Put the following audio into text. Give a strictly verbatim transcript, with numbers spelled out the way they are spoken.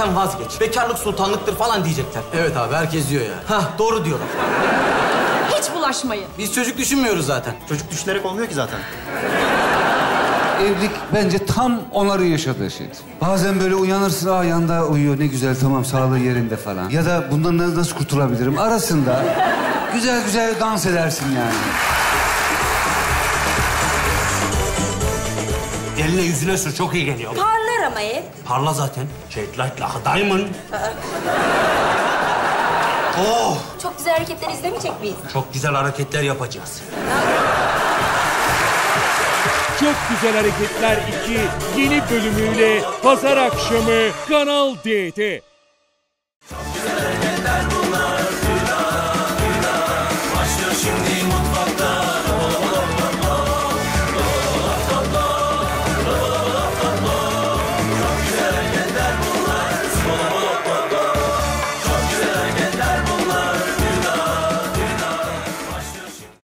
evleneceksen vazgeç. Bekarlık sultanlıktır falan diyecekler. Evet abi, herkes diyor ya. Hah, doğru diyorlar. Hiç bulaşmayın. Biz çocuk düşünmüyoruz zaten. Çocuk düşünerek olmuyor ki zaten. Evlilik bence tam onların yaşadığı şey. Bazen böyle uyanırsın, aa yanda uyuyor, ne güzel, tamam, sağlığı yerinde falan. Ya da bundan nasıl kurtulabilirim arasında güzel güzel dans edersin yani. Eline yüzüne sür, çok iyi geliyor. Parlar ama ev. Parla zaten. Shade Light like a diamond. Oh! Çok güzel hareketler izlemeyecek miyiz? Çok güzel hareketler yapacağız. Çok Güzel Hareketler iki yeni bölümüyle pazar akşamı Kanal D'de. Çok güzel hareketler bunlar. Başlıyor şimdi mutfak.